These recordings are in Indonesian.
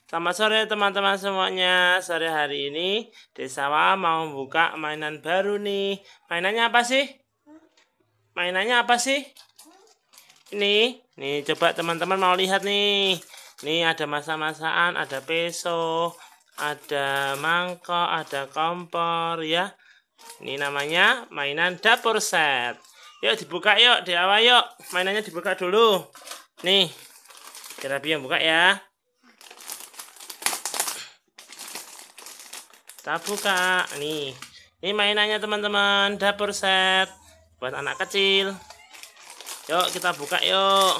Selamat sore teman-teman semuanya. Sore hari ini Desawa mau buka mainan baru nih. Mainannya apa sih? Mainannya apa sih? Nih coba teman-teman mau lihat nih. Nih ada masak-masakan, ada peso, ada mangkok, ada kompor ya. Ini namanya mainan dapur set. Yuk dibuka yuk, di awal yuk. Mainannya dibuka dulu. Nih, biar Abi yang buka ya. Kita buka. Nih, ini mainannya teman-teman, dapur set buat anak kecil. Yuk kita buka yuk.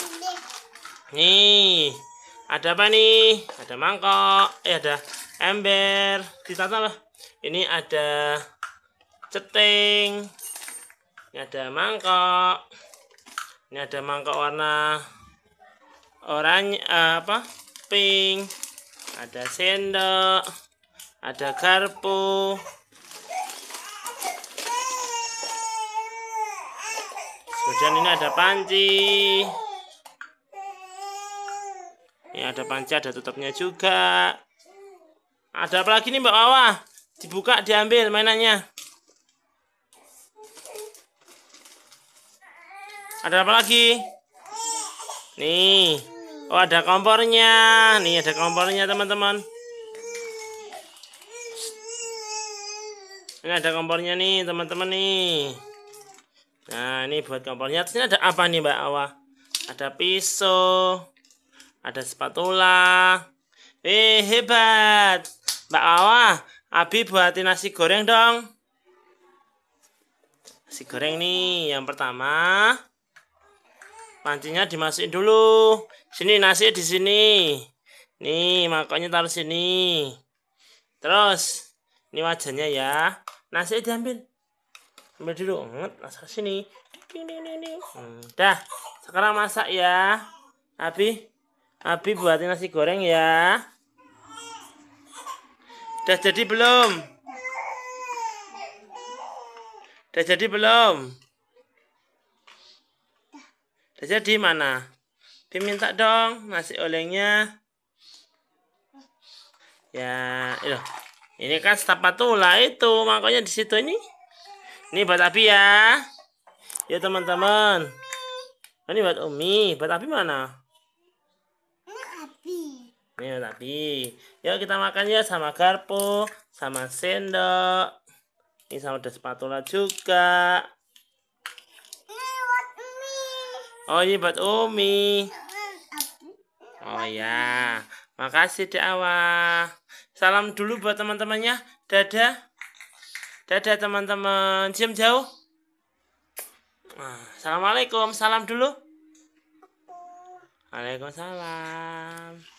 Nih, ada apa nih? Ada mangkok, ada ember. Ditata lah. Ini ada ceting. Ini ada mangkok. Ini ada mangkok warna oranye, pink. Ada sendok. Ada garpu. Kemudian ini ada panci. Ini ada panci, ada tutupnya juga. Ada apa lagi nih Mbak Wawa? Dibuka, diambil mainannya. Ada apa lagi? Nih. Oh, ada kompornya. Nih ada kompornya teman-teman. Ini ada kompornya nih teman-teman nih. Nah ini buat kompornya. Terus ini ada apa nih Mbak Awa? Ada pisau. Ada spatula. Hebat Mbak Awa. Abi buatin nasi goreng dong. Nasi goreng nih. Yang pertama, pancinya dimasukin dulu. Sini nasi di sini. Nih makanya taruh sini. Terus ini wajannya ya. Nasi diambil. Ambil dulu. Masak sini. Dah. Sekarang masak ya. Abi buatin nasi goreng ya. Udah jadi belum? Udah jadi belum? Udah jadi mana? Abi minta dong nasi olengnya. Ya, ini kan spatula itu, makanya di situ ini. Ini buat Abi ya. Ya teman-teman. Ini buat Umi. Buat Abi mana? Ini buat Abi. Yuk kita makan ya sama garpu, sama sendok. Ini sama ada spatula juga. Oh ini buat Umi. Oh ya. Makasih Dek Awa. Salam dulu buat teman-temannya. Dadah. Dadah teman-teman. Cium jauh. Assalamualaikum. Salam dulu. Waalaikumsalam.